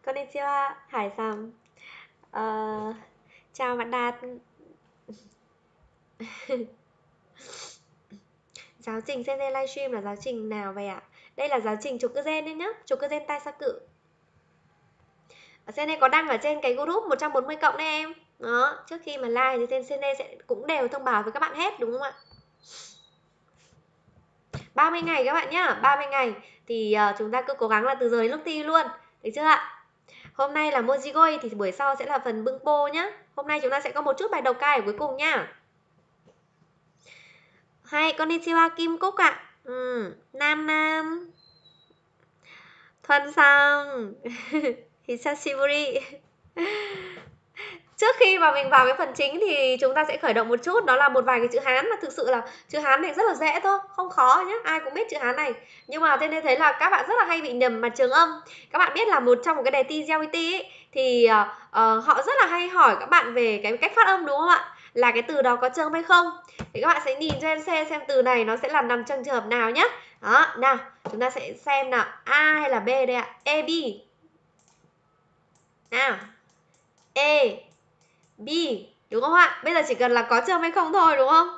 Konnichiwa, Hải-san. Chào bạn Đạt. Giáo trình CZ livestream là giáo trình nào vậy ạ? Đây là giáo trình chụp cơ gen đấy nhá, chụp cơ gen tai sa cự. CZ có đăng ở trên cái group 140 cộng đấy em. Đó, trước khi mà live thì trên CZ sẽ cũng đều thông báo với các bạn hết đúng không ạ? 30 ngày các bạn nhá, 30 ngày thì chúng ta cứ cố gắng là từ giờ đến lúc thi luôn, được chưa ạ? Hôm nay là Mojigoi thì buổi sau sẽ là phần bưng po nhá. Hôm nay chúng ta sẽ có một chút bài đầu cai ở cuối cùng nhá. Hay, konnichiwa Kim Cúc ạ. Nam Nam. Thuần Sang. Hisashiburi. Trước khi mà mình vào cái phần chính thì chúng ta sẽ khởi động một chút, đó là một vài cái chữ Hán mà thực sự là chữ Hán này rất là dễ thôi, không khó nhé, ai cũng biết chữ Hán này. Nhưng mà trên đây thấy là các bạn rất là hay bị nhầm mặt trường âm. Các bạn biết là trong một cái đề thi GLT ấy, thì họ rất là hay hỏi các bạn về cái cách phát âm đúng không ạ? Là cái từ đó có châm hay không? Thì các bạn sẽ nhìn cho em xem từ này nó sẽ là nằm trong trường hợp nào nhé. Đó, nào, chúng ta sẽ xem nào, A hay là B đây ạ? A, B. Nào. A, B, đúng không ạ? Bây giờ chỉ cần là có châm hay không thôi đúng không?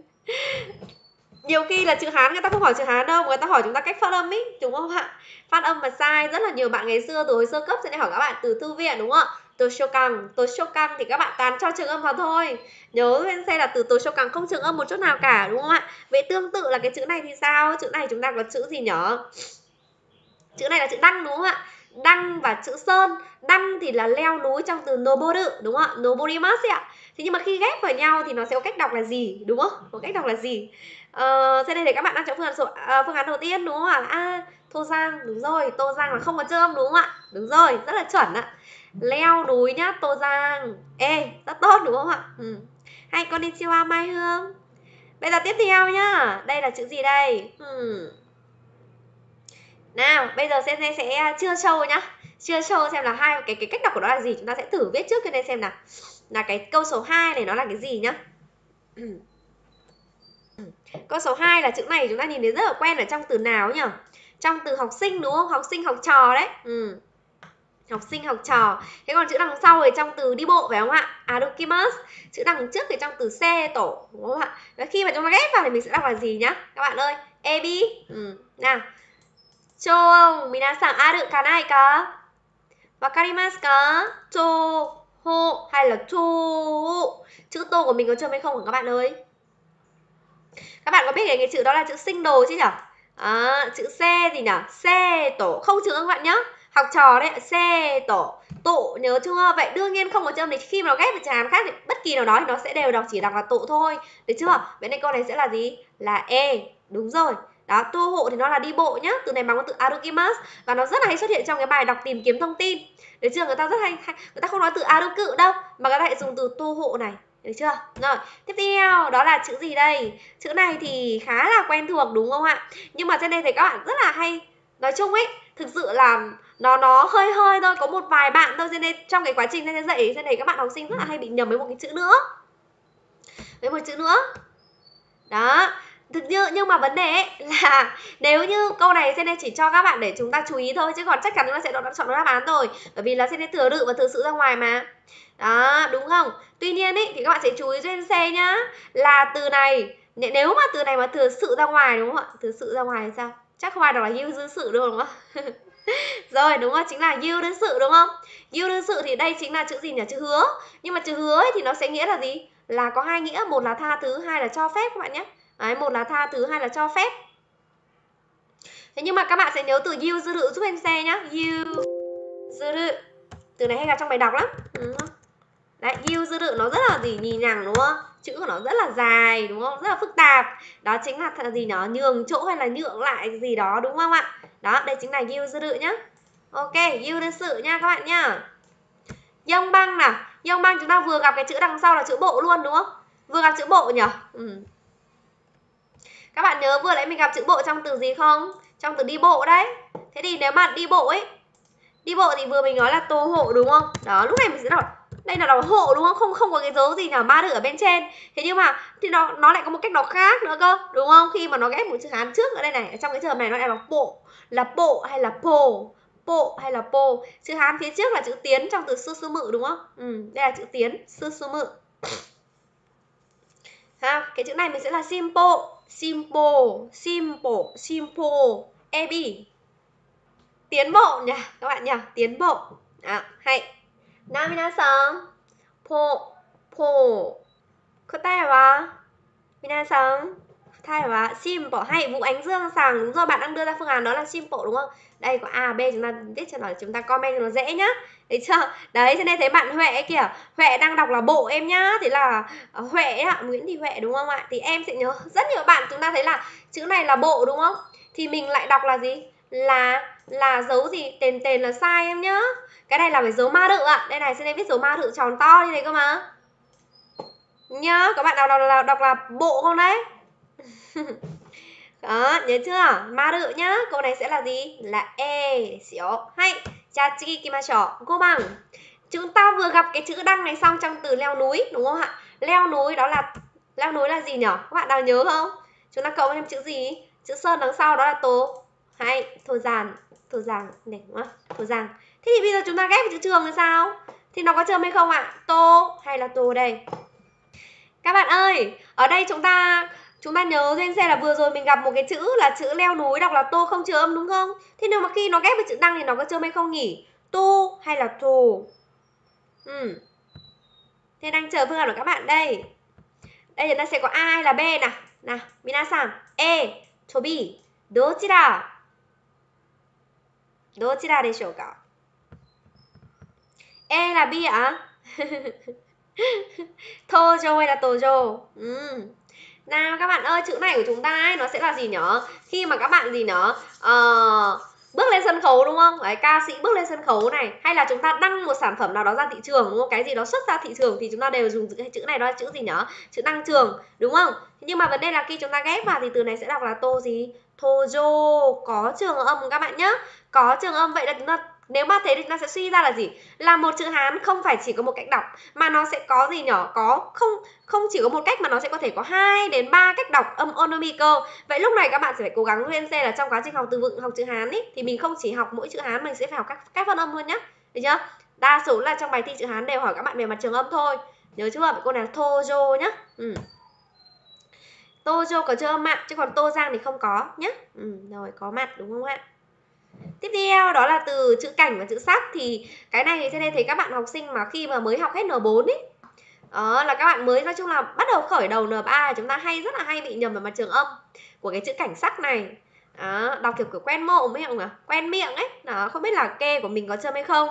Nhiều khi là chữ Hán người ta không hỏi chữ Hán đâu, người ta hỏi chúng ta cách phát âm ý, đúng không ạ? Phát âm mà sai, rất là nhiều bạn ngày xưa từ hồi sơ cấp sẽ hỏi các bạn từ thư viện đúng không ạ? Tô sô căng thì các bạn toàn cho trường âm vào thôi. Nhớ bên xe là từ tô sô căng không trường âm một chút nào cả đúng không ạ? Vậy tương tự là cái chữ này thì sao? Chữ này chúng ta có chữ gì nhở? Chữ này là chữ đăng đúng không ạ? Đăng và chữ sơn. Đăng thì là leo núi trong từ noboru đúng không ạ? Noborimasu ạ. Thế nhưng mà khi ghép vào nhau thì nó sẽ có cách đọc là gì đúng không? Có cách đọc là gì? Thế đây thì các bạn đang chọn phương án đầu tiên đúng không ạ? Tô Giang, đúng rồi, Tô Giang là không có chơm đúng không ạ? Đúng rồi, rất là chuẩn ạ. Leo núi nhá, Tô Giang. Rất tốt đúng không ạ? Hay konnichiwa Mai Hương. Bây giờ tiếp theo nhá. Đây là chữ gì đây? Nào, bây giờ sẽ chưa show nhá. Chưa show xem là hai cái cách đọc của nó là gì. Chúng ta sẽ thử viết trước cho nên xem nào. Là cái câu số 2 này nó là cái gì nhá. Câu số 2 là chữ này chúng ta nhìn thấy rất là quen ở trong từ nào nhỉ? Trong từ học sinh đúng không? Học sinh học trò đấy. Học sinh học trò. Thế còn chữ đằng sau thì trong từ đi bộ phải không ạ? Arukimasu. Chữ đằng trước thì trong từ xe tổ đúng không ạ? Và khi mà chúng ta ghép vào thì mình sẽ đọc là gì nhá? Các bạn ơi, ebi. Nào. Chou, minasan aru kanai ka? Wakarimasu ka? Chou, ho hay là chou? Chữ tô của mình có châm hay không hả các bạn ơi? Các bạn có biết cái chữ đó là chữ sinh đồ chứ nhỉ? Chữ xe gì nhỉ? Xe tổ, không chữ các bạn nhá. Học trò đấy, xe tổ. Tụ nhớ chưa? Vậy đương nhiên không có châm thì khi mà nó ghép với chữ Hán khác thì bất kỳ nào đó thì nó sẽ đều chỉ đọc là tụ thôi. Được chưa? Vậy nên câu này sẽ là gì? Là E. Đúng rồi. Đó, tô hộ thì nó là đi bộ nhá. Từ này bằng từ arukimasu và nó rất là hay xuất hiện trong cái bài đọc tìm kiếm thông tin. Được chưa? Người ta rất hay người ta không nói từ aruku đâu mà người ta lại dùng từ tô hộ này. Được chưa? Rồi, tiếp theo đó là chữ gì đây? Chữ này thì khá là quen thuộc đúng không ạ? Nhưng mà trên đây thì các bạn rất là hay nói chung ấy, thực sự là nó hơi hơi thôi, có một vài bạn thôi trên đây trong cái quá trình trên đây dạy trên đây các bạn học sinh rất là hay bị nhầm với một cái chữ nữa. Với một chữ nữa. Đó, nhưng mà vấn đề ấy là nếu như câu này trên đây chỉ cho các bạn để chúng ta chú ý thôi chứ còn chắc chắn chúng ta sẽ chọn đáp án rồi. Bởi vì là trên đây thừa đự và thừa sự ra ngoài mà. Đó, đúng không? Tuy nhiên ý, thì các bạn sẽ chú ý cho em C nhá. Là từ này, nếu mà từ này mà thừa sự ra ngoài đúng không ạ? Thừa sự ra ngoài thì sao? Chắc không ai đọc là ưu dư sự đâu đúng không? Rồi đúng không? Chính là ưu đương sự đúng không? Ưu đương sự thì đây chính là chữ gì nhỉ? Chữ hứa. Nhưng mà chữ hứa ấy thì nó sẽ nghĩa là gì? Là có hai nghĩa, một là tha thứ, hai là cho phép các bạn nhé. Đấy, một là tha thứ, hai là cho phép. Thế nhưng mà các bạn sẽ nhớ từ ưu dư rự giúp em xe nhá. Ưu dư rự. Từ này hay gặp trong bài đọc lắm. Đấy, ưu dư rự nó rất là gì nhì nhằng đúng không? Chữ của nó rất là dài đúng không? Rất là phức tạp. Đó chính là gì nhỉ? Nhường chỗ hay là nhượng lại cái gì đó đúng không ạ? Đó, đây chính là ưu dư rự nhá. Ok, ưu đương sự nha các bạn nhá. Dông băng nào. Dông băng chúng ta vừa gặp cái chữ đằng sau là chữ bộ luôn đúng không? Vừa gặp chữ bộ nhỉ? Các bạn nhớ vừa nãy mình gặp chữ bộ trong từ gì không? Trong từ đi bộ đấy. Thế thì nếu mà đi bộ ấy, đi bộ thì vừa mình nói là tô hộ đúng không? Đó, lúc này mình sẽ đọc đây là đọc hộ đúng không? Không có cái dấu gì nào ba đự ở bên trên. Thế nhưng mà thì nó lại có một cách đọc khác nữa cơ, đúng không? Khi mà nó ghép một chữ Hán trước ở đây này, trong cái trường này nó lại đọc bộ, là bộ hay là po. bộ hay là po. Chữ Hán phía trước là chữ tiến trong từ sư sư mự đúng không? Đây là chữ tiến, sư sư mự. Ha, cái chữ này mình sẽ là simple, simple, simple, simple, ebi. Tiến bộ nhỉ, các bạn nhỉ, tiến bộ. Hay. Minasan, po, po. Kotae wa minasan, thay và simple. Hay, Vũ Ánh Dương Sàng, đúng rồi, bạn đang đưa ra phương án đó là simple đúng không? Đây có A, B, chúng ta viết cho nó, chúng ta comment cho nó dễ nhá. Đấy chưa? Đấy, cho nên thấy bạn Huệ kìa, Huệ đang đọc là bộ em nhá. Thế là Huệ ạ, Nguyễn Thị Huệ đúng không ạ? Thì em sẽ nhớ rất nhiều bạn chúng ta thấy là chữ này là bộ đúng không? Thì mình lại đọc là gì? Là dấu gì? Tên là sai em nhá. Cái này là phải dấu ma rự ạ. Đây này, xin em viết dấu ma rự tròn to như này cơ mà. Nhá, các bạn nào đọc là bộ không đấy? Đó, nhớ chưa? Ma rự nhá. Câu này sẽ là gì? Là e. Xíu. Hay. Cha chi ikimashou. Cô bằng. Chúng ta vừa gặp cái chữ đăng này xong trong từ leo núi đúng không ạ? Leo núi là gì nhỉ? Các bạn nào nhớ không? Chúng ta cộng thêm chữ gì? Chữ sơn đằng sau đó là tô. Hay. Thô giàn này đúng không? Thô giàn. Thế thì bây giờ chúng ta ghép chữ trường thì sao? Thì nó có châm hay không ạ? Tô hay là tô đây? Các bạn ơi, ở đây chúng ta nhớ duyên xe là vừa rồi mình gặp một cái chữ là chữ leo núi đọc là tô không chứa âm đúng không? Thế nhưng mà khi nó ghép với chữ đăng thì nó có châm hay không nhỉ? Tô hay là thù? Thế đang chờ phương án của các bạn đây. Đây chúng ta sẽ có A hay là B nào. Nào, minasan, E, tobi, dochira? Dochira deshou ka? E là B ạ? Tojo hay là tojo? Nào các bạn ơi, chữ này của chúng ta ấy, nó sẽ là gì nhở? Khi mà các bạn gì nhở? Bước lên sân khấu đúng không? Đấy, ca sĩ bước lên sân khấu này, hay là chúng ta đăng một sản phẩm nào đó ra thị trường đúng không? Cái gì đó xuất ra thị trường thì chúng ta đều dùng chữ này, đó là chữ gì nhở? Chữ đăng trường đúng không? Nhưng mà vấn đề là khi chúng ta ghép vào thì từ này sẽ đọc là tô gì? Tojo, có trường âm các bạn nhá. Có trường âm, vậy là chúng ta nếu mà thế thì chúng ta sẽ suy ra là gì? Là một chữ Hán không phải chỉ có một cách đọc mà nó sẽ có gì nhở? Có không chỉ có một cách mà nó sẽ có thể có 2 đến 3 cách đọc âm onomi cơ. Vậy lúc này các bạn sẽ phải cố gắng duyên xe là trong quá trình học từ vựng, học chữ Hán ý, thì mình không chỉ học mỗi chữ Hán, mình sẽ phải học các phát âm luôn nhá. Được chưa? Đa số là trong bài thi chữ Hán đều hỏi các bạn về mặt trường âm thôi. Nhớ chưa? Vậy cô này là Tojo nhá. Tojo có trường âm ạ, chứ còn Tô Giang thì không có nhá. Rồi, có mặt đúng không ạ? Tiếp theo đó là từ chữ cảnh và chữ sắc. Thì cái này thì cho nên thấy các bạn học sinh mà khi mà mới học hết N4 ấy, là các bạn mới nói chung là bắt đầu khởi đầu N3, chúng ta rất là hay bị nhầm vào mặt trường âm của cái chữ cảnh sắc này. Đọc kiểu quen mồm ấy không ạ? Quen miệng ấy. Đó, không biết là ke của mình có châm hay không?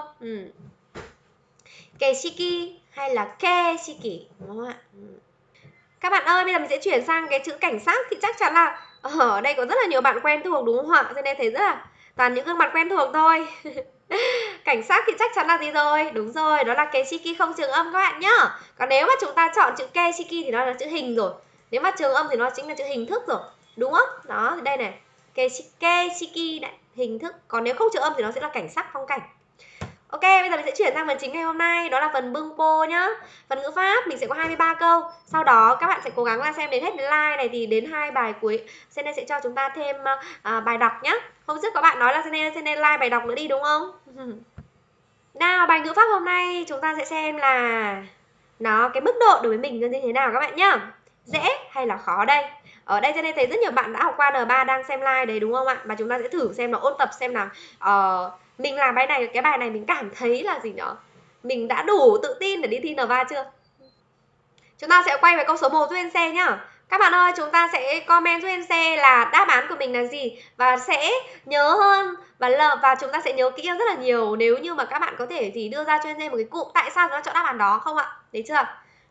Keishiki hay là keshiki đúng không ạ? Các bạn ơi, bây giờ mình sẽ chuyển sang cái chữ cảnh sắc thì chắc chắn là ở đây có rất là nhiều bạn quen thuộc đúng không ạ? Cho nên thấy rất là toàn những gương mặt quen thuộc thôi. Cảnh sắc thì chắc chắn là gì rồi? Đúng rồi, đó là keishiki không trường âm các bạn nhá. Còn nếu mà chúng ta chọn chữ keishiki thì nó là chữ hình rồi. Nếu mà trường âm thì nó chính là chữ hình thức rồi. Đúng không? Đó, thì đây này. Keishiki này, hình thức. Còn nếu không trường âm thì nó sẽ là cảnh sắc, phong cảnh. Ok, bây giờ mình sẽ chuyển sang phần chính ngày hôm nay, đó là phần bưng po nhá. Phần ngữ pháp mình sẽ có 23 câu. Sau đó các bạn sẽ cố gắng là xem đến hết đến like này thì đến 2 bài cuối Sene sẽ cho chúng ta thêm bài đọc nhá. Hôm trước các bạn nói là Sene like bài đọc nữa đi đúng không? Nào, bài ngữ pháp hôm nay chúng ta sẽ xem là cái mức độ đối với mình như thế nào các bạn nhá. Dễ hay là khó đây? Ở đây cho nên thấy rất nhiều bạn đã học qua N3 đang xem like đấy đúng không ạ? Mà chúng ta sẽ thử xem là ôn tập xem nào. Mình làm cái bài này mình cảm thấy là gì nhở? Mình đã đủ tự tin để đi thi N3 chưa? Chúng ta sẽ quay về câu số 1 giúp NC nhá. Các bạn ơi, chúng ta sẽ comment giúp NC là đáp án của mình là gì và sẽ nhớ hơn và chúng ta sẽ nhớ kỹ hơn rất là nhiều nếu như mà các bạn có thể thì đưa ra cho NC một cái cụm tại sao chúng ta chọn đáp án đó không ạ? Đấy chưa?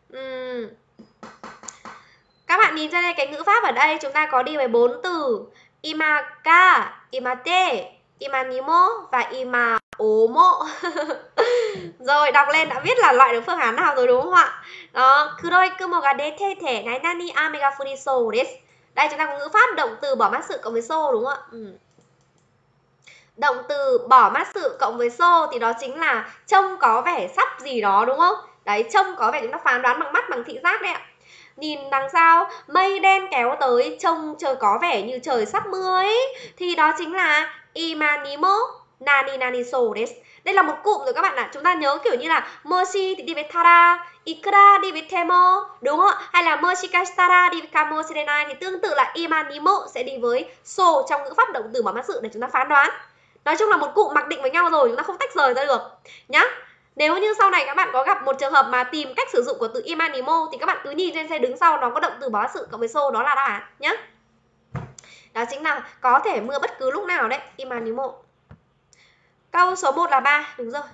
Các bạn nhìn cho đây cái ngữ pháp ở đây chúng ta có đi với 4 từ imaka, imate, imanimo và imaomo. Rồi đọc lên đã biết là loại được phương án nào rồi đúng không ạ? Đó, kuroi kumo ga dete te nainani ame ga furisou desu. Đây chúng ta có ngữ pháp động từ bỏ mát sự cộng với so đúng không ạ? Động từ bỏ mát sự cộng với so thì đó chính là trông có vẻ sắp gì đó đúng không? Đấy, trông có vẻ chúng ta phán đoán bằng mắt, bằng thị giác đấy ạ. Nhìn đằng sau mây đen kéo tới, trông trời có vẻ như trời sắp mưa ấy, thì đó chính là imanimo. Nani nani so desu. Đây là một cụm rồi các bạn ạ. Chúng ta nhớ kiểu như là moshi thì đi với tara, ikura đi với temo, đúng không? Hay là moshikashitara đi với kamoshirenai, thì tương tự là ima ni mo sẽ đi với so trong ngữ pháp động từ bảo mát sự để chúng ta phán đoán. Nói chung là một cụm mặc định với nhau rồi, chúng ta không tách rời ra được nhá. Nếu như sau này các bạn có gặp một trường hợp mà tìm cách sử dụng của từ ima ni mo thì các bạn cứ nhìn trên xe đứng sau nó có động từ bảo mát sự cộng với so, đó là đáp án nhá. Đó chính là có thể mưa bất cứ lúc nào đấy, ima ni mo. Câu số 1 là 3, đúng rồi.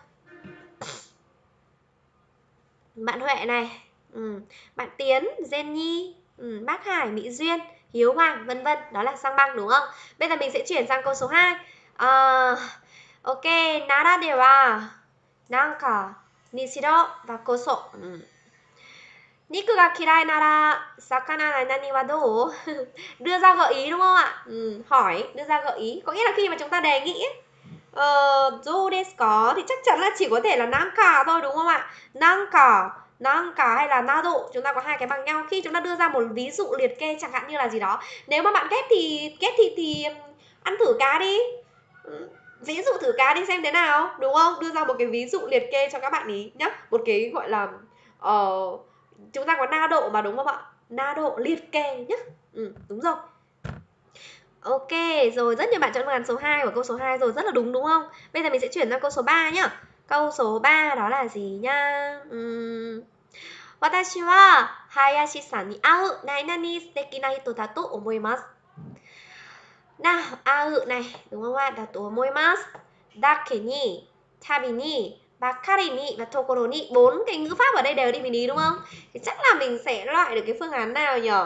Bạn Huệ này, bạn Tiến, Jenny, bác Hải, Mỹ Duyên, Hiếu Hoàng, vân vân, đó là sang băng đúng không? Bây giờ mình sẽ chuyển sang câu số 2. Ok, nara de wa nanka nishiro và koso. Niku ga kirai nara sakana nani wa dou? Đưa ra gợi ý đúng không ạ? Hỏi, đưa ra gợi ý. Có nghĩa là khi mà chúng ta đề nghị ấy, dou desu ka thì chắc chắn là chỉ có thể là nanka thôi đúng không ạ? Nanka hay là nado, chúng ta có hai cái bằng nhau. Khi chúng ta đưa ra một ví dụ liệt kê chẳng hạn như là gì đó, nếu mà bạn ghép thì ăn thử cá đi, ví dụ thử cá đi xem thế nào, đúng không? Đưa ra một cái ví dụ liệt kê cho các bạn ý nhá, một cái gọi là chúng ta có na độ mà đúng không ạ? Na độ liệt kê nhá. Đúng rồi. Ok, rồi rất nhiều bạn chọn phương án số 2 của câu số 2 rồi, rất là đúng không? Bây giờ mình sẽ chuyển sang câu số 3 nhá. Câu số 3 đó là gì nhá? Watashi wa Hayashi-san ni au nainani suteki na hito da to omoimasu. Nào, au này, đúng không ạ? Da to omoimasu. Dake ni, tabi ni, bakari ni và tokoro ni. 4 cái ngữ pháp ở đây đều đi với ní đúng không? Thì chắc là mình sẽ loại được cái phương án nào nhỉ?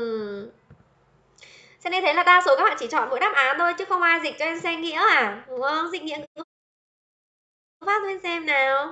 Cho nên thế là đa số các bạn chỉ chọn mỗi đáp án thôi chứ không ai dịch cho em xem nghĩa à, đúng không? Dịch nghĩa ngữ pháp cho em xem nào.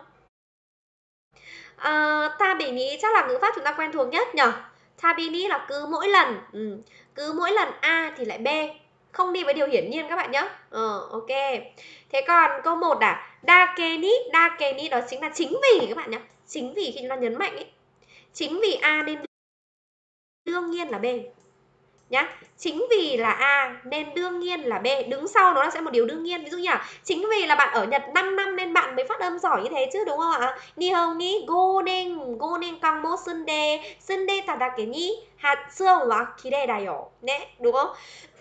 Tabini chắc là ngữ pháp chúng ta quen thuộc nhất nhỉ? Tabini là cứ mỗi lần, cứ mỗi lần A thì lại B, không đi với điều hiển nhiên các bạn nhé. Ok. Thế còn câu 1 dakeni đó chính là chính vì các bạn nhé. Chính vì khi chúng ta nhấn mạnh ấy, chính vì A nên đương nhiên là B nhá. Chính vì là A nên đương nhiên là B, đứng sau nó sẽ một điều đương nhiên. Ví dụ như là chính vì là bạn ở Nhật 5 năm nên bạn mới phát âm giỏi như thế chứ, đúng không ạ? Nihon ni gonen kanmo sunde tadake ni hatsuon wa kirei da yo. Đấy, đúng không?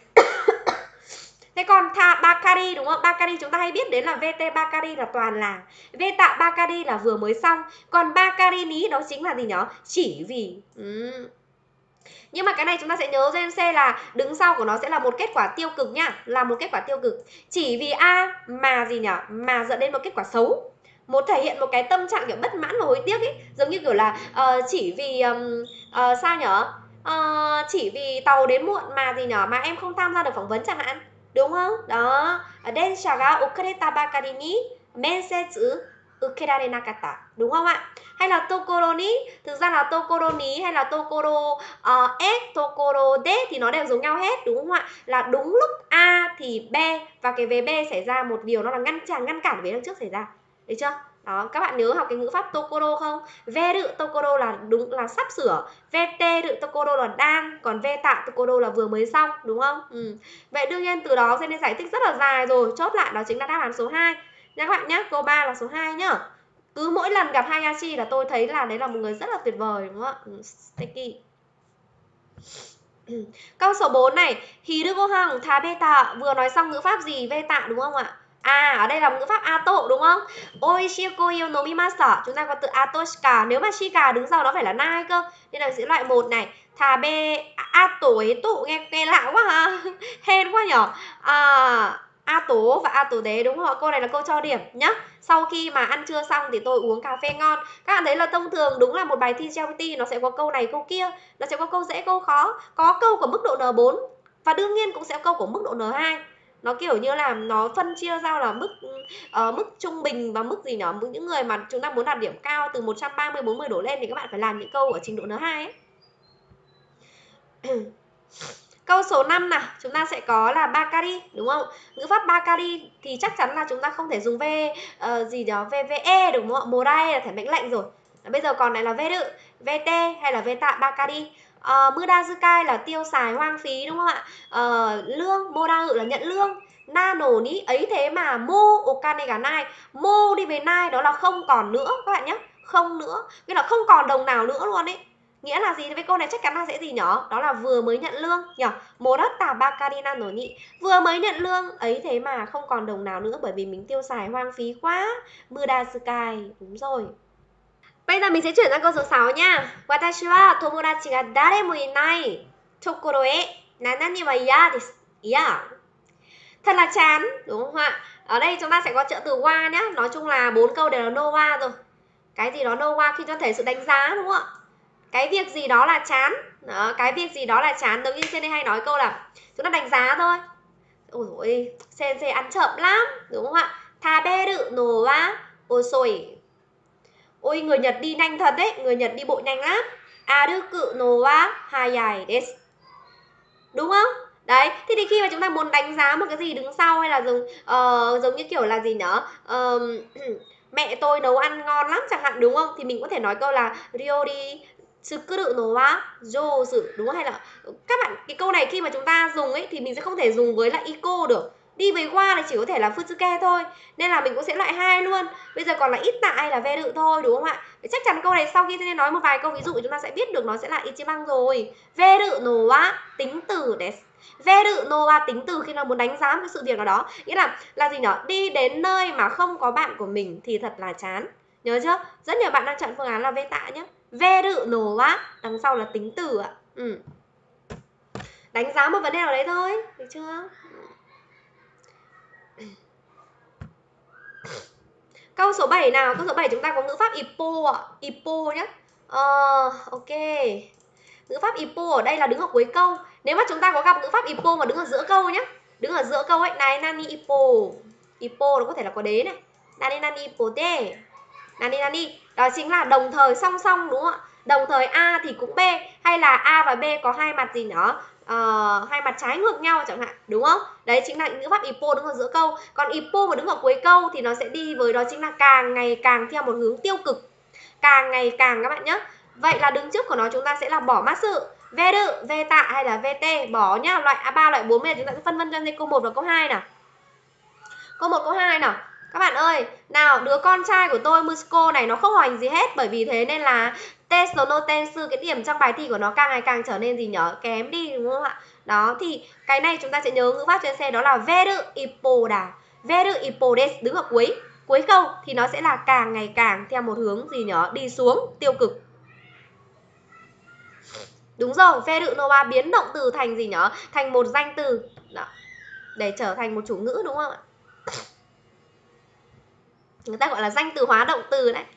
Thế còn Bakari đúng không? Bakari chúng ta hay biết đến là VT Bakari là toàn là, Veta Bakari là vừa mới xong. Còn Bakari ní đó chính là gì nhỉ? Chỉ vì. Nhưng mà cái này chúng ta sẽ nhớ cho em C là đứng sau của nó sẽ là một kết quả tiêu cực nhá, là một kết quả tiêu cực. Chỉ vì A mà gì nhỉ? Mà dẫn đến một kết quả xấu. Một thể hiện một cái tâm trạng kiểu bất mãn và hối tiếc ấy, giống như kiểu là chỉ vì sao nhỉ? Chỉ vì tàu đến muộn mà gì nhỉ? Mà em không tham gia được phỏng vấn chẳng hạn. Đúng không? Đó. Densha ga okureta bakari ni mensetsu ukerare nakata. Đúng không ạ? Hay là tokoro ni, thực ra là tokoro ni hay là tokoro s, tokoro d thì nó đều giống nhau hết, đúng không ạ? Là đúng lúc A thì B và cái về B xảy ra một điều, nó là ngăn cản về đằng trước xảy ra. Được chưa? Đó, các bạn nhớ học cái ngữ pháp tokoro không? Veru tokoro là đúng, là sắp sửa. Veteru tokoro là đang, còn veta tokoro là vừa mới xong, đúng không? Vậy đương nhiên từ đó sẽ nên giải thích rất là dài rồi. Chốt lại đó chính là đáp án số 2 nha các bạn nhé. Câu 3 là số 2 nhá. Cứ mỗi lần gặp Hayashi là tôi thấy là đấy là một người rất là tuyệt vời, đúng không ạ? Steki. Câu số 4 này, Hirugohan tabeta, vừa nói xong ngữ pháp gì? Veta đúng không ạ? Ở đây là ngữ pháp ato đúng không? Oishiko yo nomimasa, chúng ta có từ ato shika, nếu mà shika đứng sau nó phải là nai cơ. Nên là sẽ loại 1 này. Tabe ato eto, nghe lạ quá ha. Hên quá nhở. A tố và A tố đế đúng không? Câu này là câu cho điểm nhá. Sau khi mà ăn trưa xong thì tôi uống cà phê ngon. Các bạn thấy là thông thường đúng là một bài thi GPT nó sẽ có câu này câu kia, nó sẽ có câu dễ câu khó, có câu của mức độ N4 và đương nhiên cũng sẽ có câu của mức độ N2. Nó kiểu như là nó phân chia ra là mức trung bình và mức gì nhỉ? Những người mà chúng ta muốn đạt điểm cao từ 130 40 đổ lên thì các bạn phải làm những câu ở trình độ N2 ấy. Câu số 5 nào, chúng ta sẽ có là Bakari đúng không? Ngữ pháp Bakari thì chắc chắn là chúng ta không thể dùng gì đó VVE đúng không ạ? Morai là thể mệnh lệnh rồi. Bây giờ còn lại là Veru, VT hay là Veta Bakari. Mudazukai là tiêu xài hoang phí đúng không ạ? Lương, Moraru là nhận lương. nano ni, ấy thế mà mo okane ga nai. Mo đi về nai đó là không còn nữa các bạn nhé. Không nữa, nghĩa là không còn đồng nào nữa luôn ấy. Nghĩa là gì? Với câu này chắc chắn là sẽ gì nhở? Đó là vừa mới nhận lương nhở. Moratta bakari nano ni, vừa mới nhận lương, ấy thế mà không còn đồng nào nữa bởi vì mình tiêu xài hoang phí quá. Mudasukai, đúng rồi. Bây giờ mình sẽ chuyển sang câu số 6 nha. Watashi wa tomodachi ga daremo inai tokoro e nanani wa iya desu. Iya. Thật là chán, đúng không ạ? Ở đây chúng ta sẽ có trợ từ wa nhá. Nói chung là 4 câu đều là no wa rồi. Cái gì đó no wa khi cho thể sự đánh giá, đúng không ạ? Cái việc gì đó là chán. Đó, cái việc gì đó là chán. Giống như trên đây hay nói câu là chúng ta đánh giá thôi. Ôi dồi ôi, sensei ăn chậm lắm, đúng không ạ? Taberu no wa osoi. Ôi, người Nhật đi nhanh thật đấy, người Nhật đi bộ nhanh lắm. Aruku no wa hayai desu. Đúng không? Đấy, thì khi mà chúng ta muốn đánh giá một cái gì đứng sau hay là giống như kiểu là gì nhở? Mẹ tôi nấu ăn ngon lắm chẳng hạn, đúng không? Thì mình có thể nói câu là ryori tsukuru no wa jousu, đúng không? Hay là các bạn, cái câu này khi mà chúng ta dùng ấy thì mình sẽ không thể dùng với lại iko được. Đi với wa là chỉ có thể là futsuke thôi. Nên là mình cũng sẽ loại 2 luôn. Bây giờ còn là ít tạ hay là veru thôi, đúng không ạ? Để chắc chắn câu này sau khi nói một vài câu ví dụ chúng ta sẽ biết được nó sẽ là ichiban rồi. Veru no wa tính từ desu. Veru no wa tính từ khi nào muốn đánh giá một cái sự việc nào đó. Nghĩa là gì nhở? Đi đến nơi mà không có bạn của mình thì thật là chán. Nhớ chưa? Rất nhiều bạn đang chọn phương án là ve tạ nhé. Veru no wa đằng sau là tính từ ạ. Đánh giá một vấn đề nào đấy thôi, được chưa? Câu số 7 nào, câu số 7 chúng ta có ngữ pháp ippo ạ. Ippo nhé. Ok. Ngữ pháp ippo ở đây là đứng ở cuối câu. Nếu mà chúng ta có gặp ngữ pháp ippo mà đứng ở giữa câu nhé. Đứng ở giữa câu ấy, này nani ippo. Ippo nó có thể là có đế này. Nani nani ippo te. Nani nani, đó chính là đồng thời song song, đúng không ạ? Đồng thời A thì cũng B, hay là A và B có hai mặt gì đó, hai mặt trái ngược nhau chẳng hạn, đúng không? Đấy chính là ngữ pháp ippo đứng ở giữa câu. Còn ippo mà đứng ở cuối câu thì nó sẽ đi với đó chính là càng ngày càng theo một hướng tiêu cực. Càng ngày càng các bạn nhé. Vậy là đứng trước của nó chúng ta sẽ là bỏ mát sự. Veru, ve tạ hay là VT, bỏ nhá. Loại A3, loại 4 bây giờ chúng ta sẽ phân vân cho câu 1 và câu 2 nào. Câu 1, câu 2 nào. Các bạn ơi, nào đứa con trai của tôi Musco này nó không hành gì hết, bởi vì thế nên là testo no tensu, cái điểm trong bài thi của nó càng ngày càng trở nên gì nhở? Kém đi, đúng không ạ? Đó, thì cái này chúng ta sẽ nhớ ngữ pháp trên xe đó là veru ippo da. Veru ippo desu đứng ở cuối câu thì nó sẽ là càng ngày càng theo một hướng gì nhở? Đi xuống tiêu cực. Đúng rồi, veru no wa biến động từ thành gì nhở? Thành một danh từ. Đó. Để trở thành một chủ ngữ, đúng không ạ? Người ta gọi là danh từ hóa động từ đấy.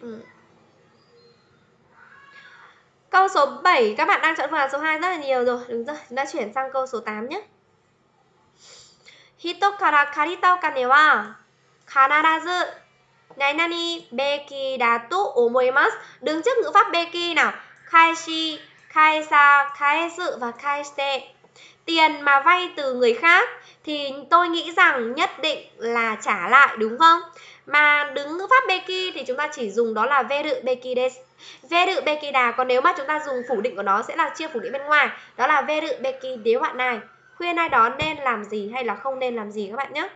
Câu số 7 các bạn đang chọn phương án số 2 rất là nhiều rồi. Đúng rồi, chúng ta chuyển sang câu số 8 nhé. Hito kara karita okane wa kanarazu nainani beki da to omoimasu. Đứng trước ngữ pháp beki nào. Kaishi, kaisa, kaesu và kaeshite. Tiền mà vay từ người khác thì tôi nghĩ rằng nhất định là trả lại, đúng không? Mà đứng ngữ pháp beki thì chúng ta chỉ dùng đó là veru beki desu. Veru beki da, còn nếu mà chúng ta dùng phủ định của nó sẽ là chia phủ định bên ngoài, đó là veru beki desu bạn này. Khuyên ai đó nên làm gì hay là không nên làm gì các bạn nhé.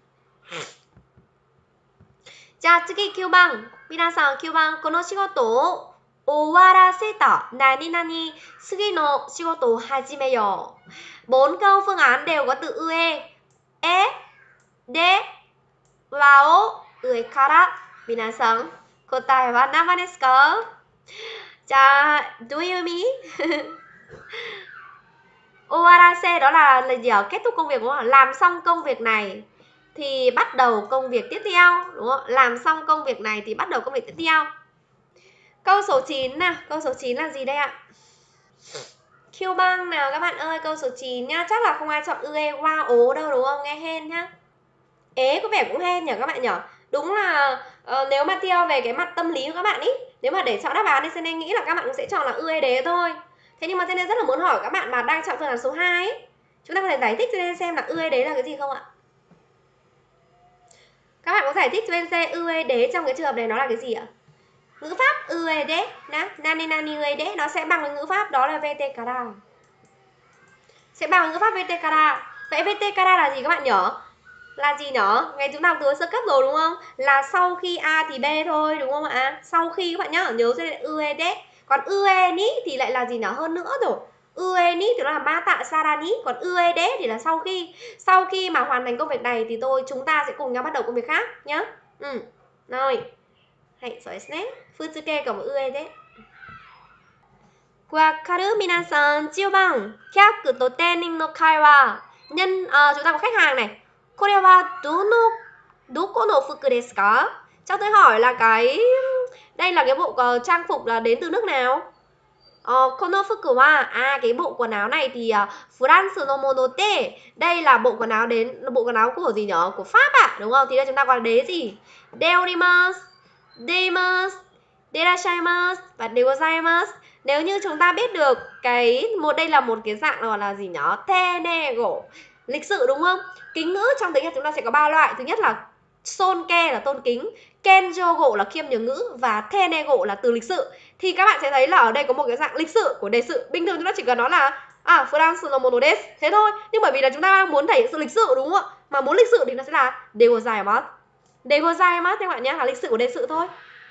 Ja, tsugi 9番。皆さん9番、この仕事を終わらせた何々、次の仕事を始めよう。 4 câu phương án đều có từ ue, e, de, wao, ue kara. 皆さん、答えは何番ですか? Ja, do you mean? Owarase đó là gì ở kết thúc công việc, đúng không? Làm xong công việc này thì bắt đầu công việc tiếp theo, đúng không? Làm xong công việc này thì bắt đầu công việc tiếp theo. Câu số 9 nào, câu số 9 là gì đây ạ? Q băng nào các bạn ơi, câu số 9 nhá. Chắc là không ai chọn ue wa ố đâu, đúng không? Nghe hên nhá. Ế có vẻ cũng hên nhỉ các bạn nhỉ? Đúng là nếu mà theo về cái mặt tâm lý của các bạn ý, nếu mà để chọn đáp án thì Sene nghĩ là các bạn cũng sẽ chọn là ue đế thôi. Thế nhưng mà Sene rất là muốn hỏi các bạn mà đang chọn phương án số 2 ấy, chúng ta có thể giải thích cho nên xem là ue đế là cái gì không ạ? Các bạn có giải thích cho bên xe ue đế trong cái trường hợp này nó là cái gì ạ? Ngữ pháp ue đế, nani nani ue đế nó sẽ bằng với ngữ pháp đó là vt kara. Sẽ bằng ngữ pháp vt kara. Vậy vt kara là gì các bạn nhớ? là gì nhở? Ngày chúng ta học từ sơ cấp rồi đúng không? Là sau khi A thì B thôi đúng không ạ? Sau khi các bạn nhá, nhớ cho nên uede. Còn ueni thì lại là gì nhở? Hơn nữa rồi. Ueni thì nó là ma tạ sarani, còn uede thì là sau khi. Sau khi mà hoàn thành công việc này thì chúng ta sẽ cùng nhau bắt đầu công việc khác nhá. Rồi. Hay, rồi đấy. Futsuke cộng uede. わかる皆さん、10番、客と店員の会話。chúng ta có khách hàng này. これはどこの服ですか? Cho tôi hỏi là đây là cái bộ trang phục là đến từ nước nào? この服は、cái bộ quần áo này thì フランスのもので、đây là bộ quần áo của gì nhở? Của Pháp ạ, đúng không? Thì đây chúng ta gọi là đế gì? Deorimasu, deimasu, derashaimasu và degozaimasu. Nếu như chúng ta biết được đây là một cái dạng gọi là gì nhở? Tenego, lịch sự đúng không? Kính ngữ trong tiếng Nhật chúng ta sẽ có 3 loại. Thứ nhất là sonke là tôn kính, kenjogo là khiêm nhường ngữ và tenego là từ lịch sự. Thì các bạn sẽ thấy là ở đây có một cái dạng lịch sự của đề sự. Bình thường chúng ta chỉ cần nói là Furansu no mono desu, thế thôi. Nhưng bởi vì là chúng ta muốn thể hiện sự lịch sự đúng không ạ? Mà muốn lịch sự thì nó sẽ là degozaimasu. Degozaimasu các bạn nhé, là lịch sự của đề sự thôi.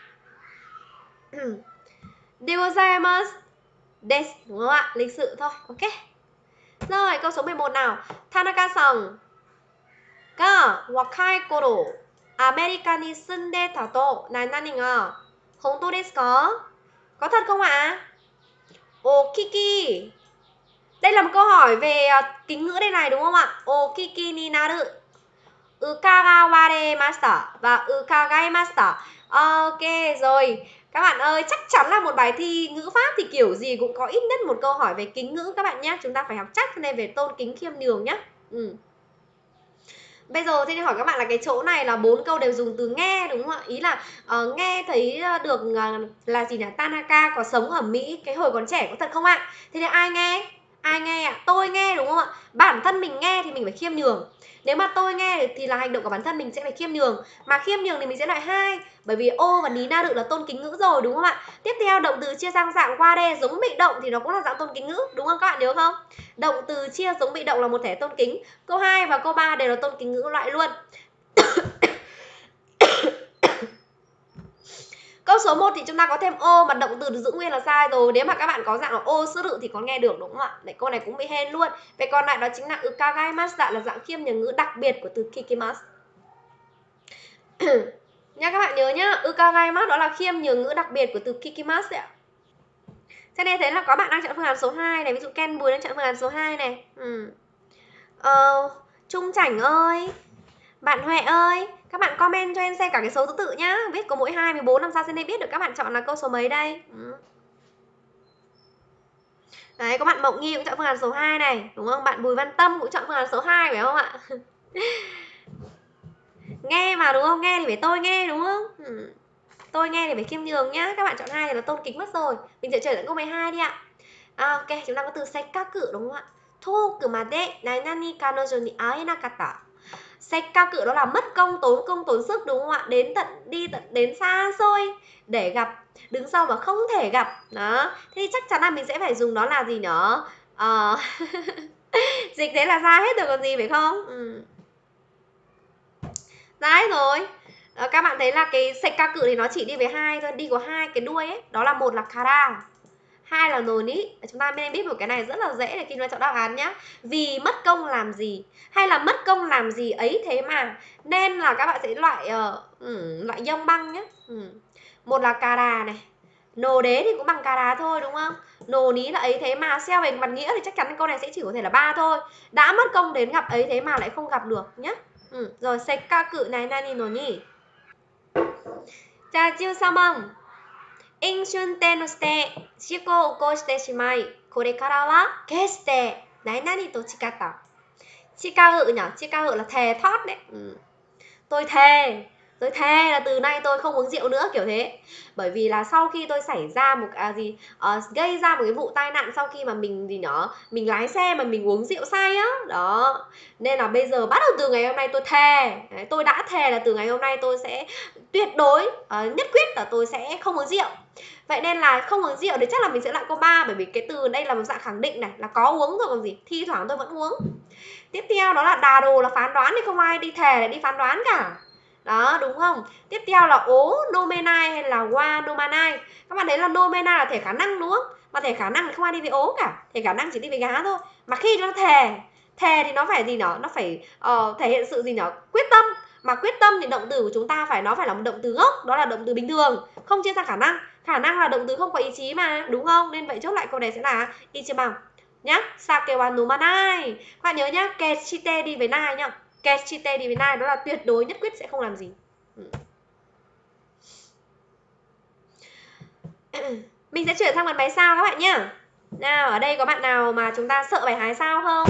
Degozaimasu desu, đúng không ạ? Lịch sự thôi, ok. Rồi, câu số 11 nào. Tanaka-san ga wakai koro America ni sunde ta to nani ga hontou desu ka? Có thật không ạ? Okiki. Đây là một câu hỏi về kính ngữ đây này đúng không ạ? Okiki ni naru. Ukagawaremashita và ukagaimashita. Ok rồi. Các bạn ơi, chắc chắn là một bài thi ngữ pháp thì kiểu gì cũng có ít nhất một câu hỏi về kính ngữ các bạn nhé. Chúng ta phải học chắc nên về tôn kính khiêm nhường nhé. Bây giờ thì hỏi các bạn là cái chỗ này là 4 câu đều dùng từ nghe đúng không ạ? Ý là nghe thấy được là gì nhỉ? Tanaka có sống ở Mỹ cái hồi còn trẻ có thật không ạ? Thế thì ai nghe? Ai nghe ạ? Tôi nghe đúng không ạ? Bản thân mình nghe thì mình phải khiêm nhường. Nếu mà tôi nghe thì là hành động của bản thân mình sẽ phải khiêm nhường. Mà khiêm nhường thì mình sẽ loại 2. Bởi vì ô và ní na đự là tôn kính ngữ rồi đúng không ạ? Tiếp theo động từ chia sang dạng qua đê giống bị động thì nó cũng là dạng tôn kính ngữ đúng không các bạn nhớ không? Động từ chia giống bị động là một thể tôn kính. Câu 2 và câu 3 đều là tôn kính ngữ loại luôn. Câu số 1 thì chúng ta có thêm ô mà động từ giữ nguyên là sai rồi. Nếu mà các bạn có dạng là ô sư rự thì có nghe được đúng không ạ? Đấy, câu này cũng bị hên luôn. Vậy còn lại đó chính là ukagaimasu là dạng khiêm nhường ngữ đặc biệt của từ kikimasu. Nha các bạn nhớ nhá, ukagaimasu đó là khiêm nhường ngữ đặc biệt của từ kikimasu ạ. Thế nên thấy là có bạn đang chọn phương án số 2 này, ví dụ Ken Bùi đang chọn phương án số 2 này. Trung Chảnh ơi, bạn Huệ ơi, các bạn comment cho em xem cả cái số thứ tự nhá. Viết có mỗi 2, 14 làm sao sẽ biết được các bạn chọn là câu số mấy đây. Đấy, có bạn Mộng Nghi cũng chọn phương án số 2 này, đúng không? Bạn Bùi Văn Tâm cũng chọn phương án số 2 phải không ạ? Nghe mà đúng không? Nghe thì phải tôi nghe đúng không? Tôi nghe thì phải khiêm nhường nhá. Các bạn chọn 2 thì là tôn kính mất rồi. Mình sẽ trở lại câu 12 đi ạ. Ok, chúng ta có từ sekkaku đúng không ạ? Toku made nani kanojo ni aenakatta. Sekkaku đó là mất công tốn sức đúng không ạ? Đến xa xôi để gặp, đứng sau mà không thể gặp. Đó. Thế thì chắc chắn là mình sẽ phải dùng đó là gì nhở? Dịch thế là ra hết rồi còn gì phải không? Ra hết rồi. Các bạn thấy là cái sekkaku thì nó chỉ đi với 2 thôi, đi có 2 cái đuôi ấy, đó là một là kara, 2 là noni. Chúng ta nên biết một cái này rất là dễ để khi chúng ta chọn đáp án nhá. Vì mất công làm gì hay là mất công làm gì ấy thế mà, nên là các bạn sẽ loại dông băng nhé. Một là kara này, nồ đế thì cũng bằng kara thôi đúng không? Nồ ní là ấy thế mà, xeo về mặt nghĩa thì chắc chắn câu này sẽ chỉ có thể là 3 thôi. Đã mất công đến gặp ấy thế mà lại không gặp được nhé. Rồi sekkaku này nani no ni. Ja 13番。飲酒運転をして事故を起こしてしまい、これからは決して何々と誓った。誓うnhỉ?誓うlà thề thót đấy. Tôi thề là từ nay tôi không uống rượu nữa, kiểu thế. Bởi vì là sau khi tôi xảy ra một gây ra một cái vụ tai nạn sau khi mà mình mình lái xe mà mình uống rượu say á. Đó. Nên là bây giờ bắt đầu từ ngày hôm nay tôi thề. Đấy, tôi đã thề là từ ngày hôm nay tôi sẽ tuyệt đối nhất quyết là tôi sẽ không uống rượu. Vậy nên là không uống rượu thì chắc là mình sẽ loại câu 3, bởi vì cái từ đây là một dạng khẳng định này, là có uống rồi còn gì, thi thoảng tôi vẫn uống. Tiếp theo đó là đà đồ là phán đoán, thì không ai đi thề lại đi phán đoán cả. Đó, đúng không? Tiếp theo là ố nomenai hay là wa nomanai. Các bạn thấy là nomenai là thể khả năng đúng không? Mà thể khả năng thì không ai đi với ố cả, thể khả năng chỉ đi với gá thôi. Mà khi nó thề thì nó phải gì nhở? Nó phải thể hiện sự gì nhở? Quyết tâm. Mà quyết tâm thì động từ của chúng ta nó phải là một động từ gốc, đó là động từ bình thường, không chia ra khả năng. Khả năng là động từ không có ý chí mà, đúng không? Nên vậy chốt lại câu này sẽ là ichiban nhá. Sake wa nomanai. Các bạn nhớ nhá, keshite đi với nai nhá. Keshite đi với nai đó là tuyệt đối nhất quyết sẽ không làm gì. Mình sẽ chuyển sang phần bài sao các bạn nhá. Nào, ở đây có bạn nào mà chúng ta sợ bài hái sao không?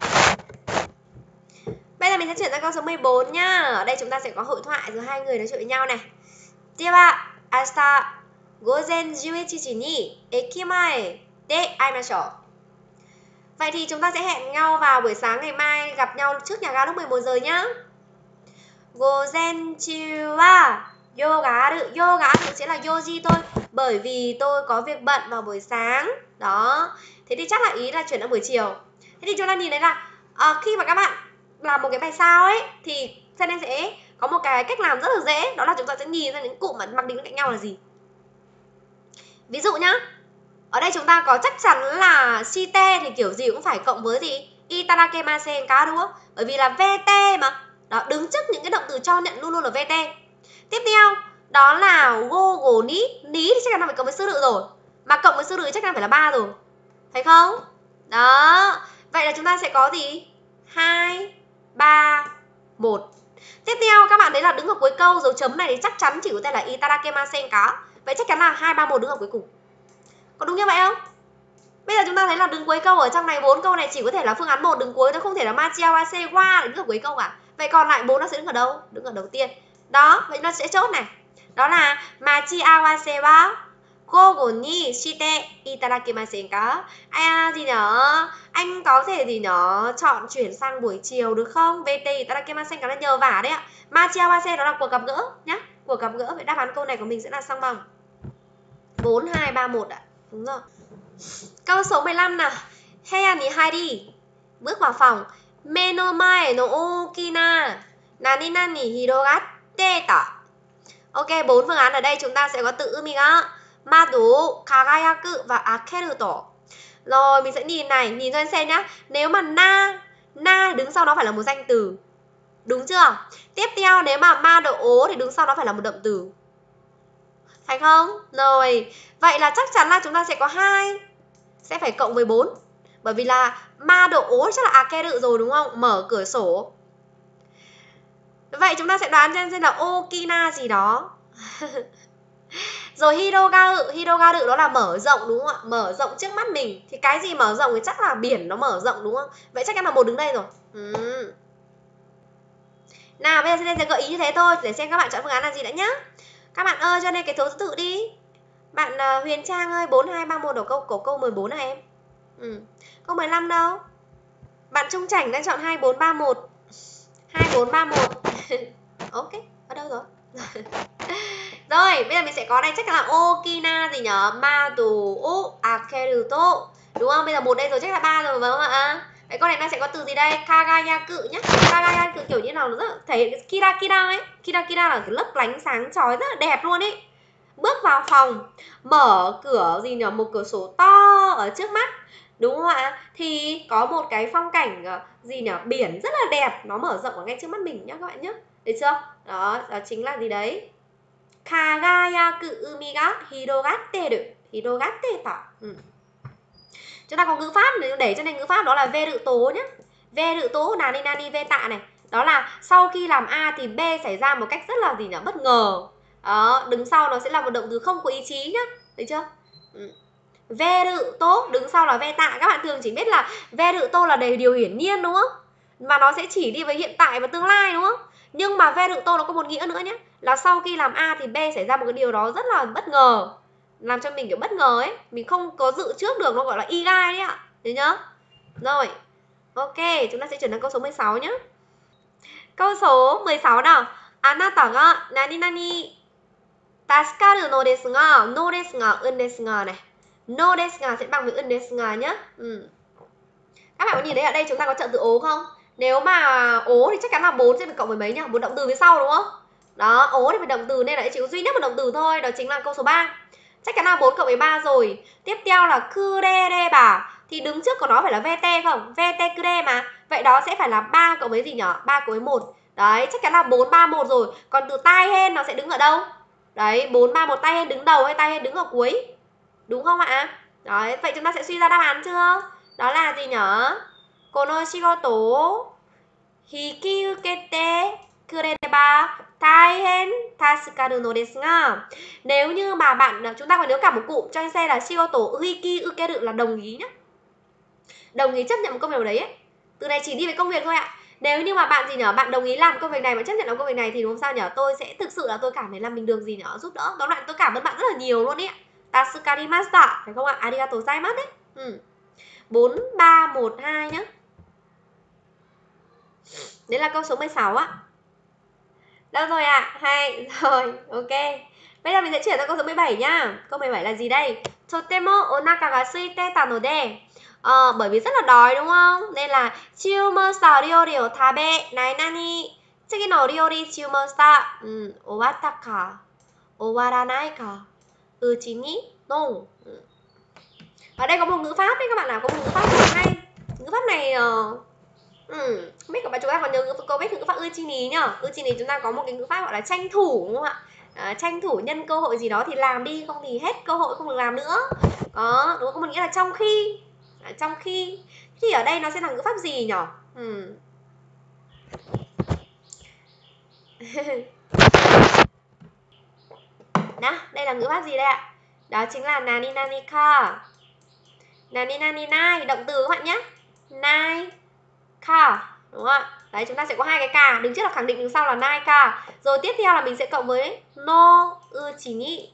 Bây giờ mình sẽ chuyển sang câu số 14 nhá. Ở đây chúng ta sẽ có hội thoại giữa hai người nói chuyện với nhau này. Dewa, asta gozen 11 ji ni ekimae de aimashou. Vậy thì chúng ta sẽ hẹn nhau vào buổi sáng ngày mai gặp nhau trước nhà ga lúc 11 giờ nhá. Gozen chu wa yoga sẽ là yoji thôi, bởi vì tôi có việc bận vào buổi sáng. Đó. Thế thì chắc là ý là chuyển sang buổi chiều. Thế thì chúng ta nhìn thấy là khi mà các bạn làm một cái bài sao ấy thì Sen sẽ có một cái cách làm rất là dễ, đó là chúng ta sẽ nhìn ra những cụm mà mặc định cạnh nhau là gì. Ví dụ nhá, ở đây chúng ta có chắc chắn là shite thì kiểu gì cũng phải cộng với gì? Itadakemasen ka đúng không? Bởi vì là VT mà. Đó, đứng trước những cái động từ cho nhận luôn luôn là VT. Tiếp theo, đó là go go ni. Ní thì chắc chắn là phải cộng với sư tự rồi. Mà cộng với sư tự chắc chắn phải là 3 rồi. Thấy không? Đó. Vậy là chúng ta sẽ có gì? 2, 3, 1. Tiếp theo các bạn thấy là đứng ở cuối câu dấu chấm này thì chắc chắn chỉ có tên là Itadakemasen ka. Vậy chắc chắn là 2, 3, 1 đứng ở cuối cùng. Có đúng như vậy không? Bây giờ chúng ta thấy là đứng cuối câu ở trong này 4 câu này chỉ có thể là phương án 1 đứng cuối, nó không thể là machiawase wa đứng ở cuối câu cả. Vậy còn lại 4 nó sẽ đứng ở đâu? Đứng ở đầu tiên. Đó, vậy nó sẽ chốt này. Đó là machiawase wa gogo ni shite itadakimasen ka. Gì nhở? Anh có thể gì nhở? Chọn chuyển sang buổi chiều được không? VT itadakimasen ka là nhờ vả đấy ạ. Machiawase đó là cuộc gặp gỡ nhá. Cuộc gặp gỡ. Vậy đáp án câu này của mình sẽ là song bằng 4, 2, 3, 1 ạ. Đúng rồi. Câu số 15 nào. Heya ni hairi. Bước vào phòng. Meno mae no okina nani nani hirogatte ta. Ok, 4 phương án ở đây chúng ta sẽ có từ umiga, mado, kagayaku và akeru to. Rồi mình sẽ nhìn này, nhìn cho anh xem nhá. Nếu mà na đứng sau nó phải là một danh từ. Đúng chưa? Tiếp theo nếu mà mado ố thì đứng sau nó phải là một động từ. Phải không? Rồi, vậy là chắc chắn là chúng ta sẽ có 2 sẽ phải cộng với 4. Bởi vì là ma độ ố chắc là akeru rồi đúng không? Mở cửa sổ. Vậy chúng ta sẽ đoán xem là okina gì đó. Rồi hirogaru đó là mở rộng đúng không ạ? Mở rộng trước mắt mình. Thì cái gì mở rộng thì chắc là biển nó mở rộng đúng không? Vậy chắc chắn là 1 đứng đây rồi. Nào bây giờ sẽ gợi ý như thế thôi để xem các bạn chọn phương án là gì đã nhá. Các bạn ơi cho nên cái số thứ tự đi. Bạn Huyền Trang ơi, 4, 2, 3, 1 ở câu 14 à em? Câu 15 đâu? Bạn Trung Chảnh đang chọn 2, 4, 3, 1. 2, 4, 3, 1. Ok, ở đâu rồi? Rồi, bây giờ mình sẽ có đây chắc là Okina gì nhở? Madu o akeru. Đúng không? Bây giờ 1 đây rồi chắc là 3 rồi phải không ạ? Vậy con này nó sẽ có từ gì đây? Kagayaku nhá. Kagayaku kiểu như nào nó rất thể hiện kira ấy. Kira là cái lấp lánh sáng chói rất là đẹp luôn ấy. Bước vào phòng, mở cửa gì nhỉ? Một cửa sổ to ở trước mắt. Đúng không ạ? Thì có một cái phong cảnh gì nhỉ? Biển rất là đẹp, nó mở rộng ở ngay trước mắt mình nhá các bạn nhé. Được chưa? Đó chính là gì đấy? Kagayaku umiga hirogatteru. Hirogatteta. Chúng ta có ngữ pháp để cho nên ngữ pháp đó là ve rự tố nhé. Ve rự tố nani nani ve tạ này. Đó là sau khi làm A thì B xảy ra một cách rất là gì nhỉ? Bất ngờ. Đó, đứng sau nó sẽ là một động từ không có ý chí nhá. Được chưa? Ve rự tố đứng sau là ve tạ. Các bạn thường chỉ biết là ve rự tô là điều hiển nhiên đúng không? Và nó sẽ chỉ đi với hiện tại và tương lai đúng không? Nhưng mà ve rự tô nó có một nghĩa nữa nhé. Là sau khi làm A thì B xảy ra một cái điều đó rất là bất ngờ. Làm cho mình kiểu bất ngờ ấy. Mình không có dự trước được, nó gọi là igai đấy ạ. Được nhớ? Rồi. Ok, chúng ta sẽ chuyển sang câu số 16 nhé. Câu số 16 nào. Anata ga nani nani tasukaru no desu ga, no desu ga, un desu ga này. No desu ga sẽ bằng với un desu ga nhá. Các bạn có nhìn thấy ở đây chúng ta có trợ từ ố không? Nếu mà ố thì chắc chắn là 4 sẽ phải cộng với mấy nhỉ? Một động từ phía sau đúng không? Đó, ố thì phải động từ nên là chỉ có duy nhất một động từ thôi, đó chính là câu số 3. Chắc chắn là 4 cộng với 3 rồi. Tiếp theo là kurere bà. Thì đứng trước của nó phải là VT không? VT kure mà. Vậy đó sẽ phải là 3 cộng với gì nhỉ? 3 cộng với 1. Đấy, chắc chắn là 4 3 1 rồi. Còn từ tai hen nó sẽ đứng ở đâu? Đấy, 4 3 1 tai hen đứng đầu hay tai hen đứng ở cuối? Đúng không ạ? Đấy, vậy chúng ta sẽ suy ra đáp án chưa? Đó là gì nhỉ? Kono shigoto hiki ukete kureba taihen tasukaru no desu ga. Nếu như mà chúng ta còn nhớ cả một cụm cho xe là shigoto hiki ukeru là đồng ý nhá. Đồng ý chấp nhận một công việc đấy ấy. Từ này chỉ đi với công việc thôi ạ. Nếu như mà bạn gì nhở, bạn đồng ý làm công việc này, bạn chấp nhận làm công việc này thì đúng không sao nhở? Tôi sẽ thực sự là tôi cảm thấy là mình được gì nhở, giúp đỡ. Tóm lại tôi cảm ơn bạn rất là nhiều luôn ý. Tasukarimasu, phải không ạ? Arigatou gozaimasu đấy. 4 3 1 2 nhá. Đấy là câu số 16 ạ. Đâu rồi ạ? Hay rồi, ok. Bây giờ mình sẽ chuyển sang câu số 17 nhá. Câu 17 là gì đây? Totemo onaka ga suite tanode. Bởi vì rất là đói đúng không? Nên là chiumonsta ryori o tabe nai nani. Tsugi no ryori chiumonsta owatta ka owaranai ka uchi ni no. Ở đây có một ngữ pháp đấy các bạn nào, có một ngữ pháp rất là hay. Ngữ pháp này không biết các bạn chúng ta còn nhớ câu biết ngữ pháp Uchini nhá. Uchini chúng ta có một cái ngữ pháp gọi là tranh thủ đúng không ạ? Tranh thủ nhân cơ hội gì đó thì làm đi, không thì hết cơ hội không được làm nữa. Có đúng không? Có một nghĩa là trong khi. Trong khi thì ở đây nó sẽ là ngữ pháp gì nhỉ? Đó, đây là ngữ pháp gì đây ạ? Đó chính là nani nani ka. Nani nani nai, động từ các bạn nhé. Nai ka, đúng không ạ? Đấy, chúng ta sẽ có hai cái ka, đứng trước là khẳng định, đứng sau là nai ka. Rồi tiếp theo là mình sẽ cộng với no uchi ni.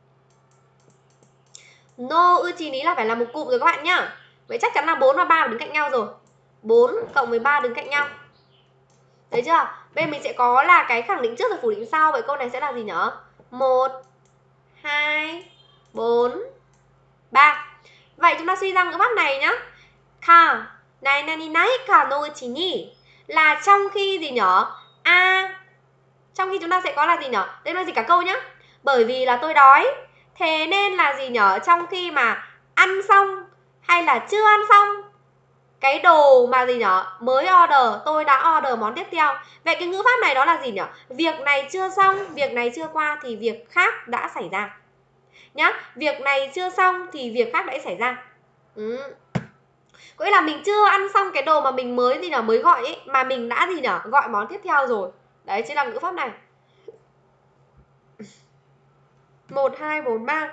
No uchi ni là phải là một cụm rồi các bạn nhá. Vậy chắc chắn là 4 và 3 đứng cạnh nhau rồi. 4 cộng với 3 đứng cạnh nhau. Thấy chưa? Bên mình sẽ có là cái khẳng định trước rồi phủ định sau. Vậy câu này sẽ là gì nhở? 1 2 4 3. Vậy chúng ta suy ra ngữ pháp này nhá. Ka nai nani nai ka no uchi ni là trong khi gì nhở? Trong khi chúng ta sẽ có là gì nhở? Đây là gì cả câu nhá. Bởi vì là tôi đói. Thế nên là gì nhở? Trong khi mà ăn xong hay là chưa ăn xong cái đồ mà gì nhở? Mới order, tôi đã order món tiếp theo. Vậy cái ngữ pháp này đó là gì nhở? Việc này chưa xong, việc này chưa qua thì việc khác đã xảy ra. Nhá, việc này chưa xong thì việc khác đã xảy ra. Có nghĩa là mình chưa ăn xong cái đồ mà mình mới gì nhở, mới gọi ấy, mà mình đã gì nhở, gọi món tiếp theo rồi. Đấy chính là ngữ pháp này. 1 2 4 3.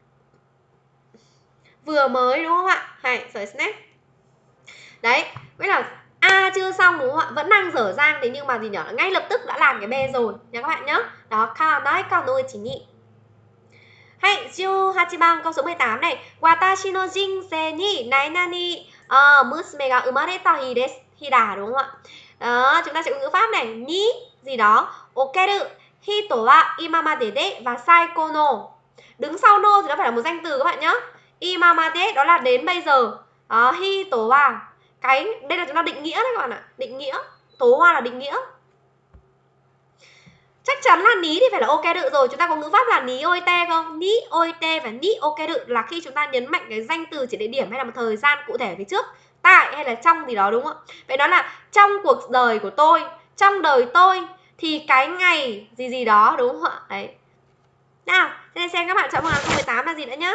Vừa mới đúng không ạ? Hay, rồi snack. Đấy, nghĩa là A chưa xong đúng không ạ? Vẫn đang dở dang thế nhưng mà gì nhở, ngay lập tức đã làm cái B rồi nha các bạn nhá. Đó, ka nai ka no uchi ni. Hay, 18番câu số 18 này. Watashi no jinsei ni nai nani musume ga umareta hi desu. Hi da đúng không ạ? Đó, chúng ta sẽ có ngữ pháp này. Ni gì đó. Okeru hito wa imamade de và saiko no. Đứng sau no thì nó phải là một danh từ các bạn nhá. Imamade đó là đến bây giờ. Hito wa. Cái đây là chúng ta định nghĩa đấy các bạn ạ. Định nghĩa. Tố wa là định nghĩa. Chắc chắn là ní thì phải là okeru rồi. Chúng ta có ngữ pháp là ní oite không? Ní oite và ní okeru là khi chúng ta nhấn mạnh cái danh từ chỉ địa điểm hay là một thời gian cụ thể phía trước, tại hay là trong gì đó đúng không ạ? Vậy đó là trong cuộc đời của tôi, trong đời tôi thì cái ngày gì gì đó đúng không ạ? Đấy. Nào, xem các bạn chọn phương án câu 18 là gì đã nhá.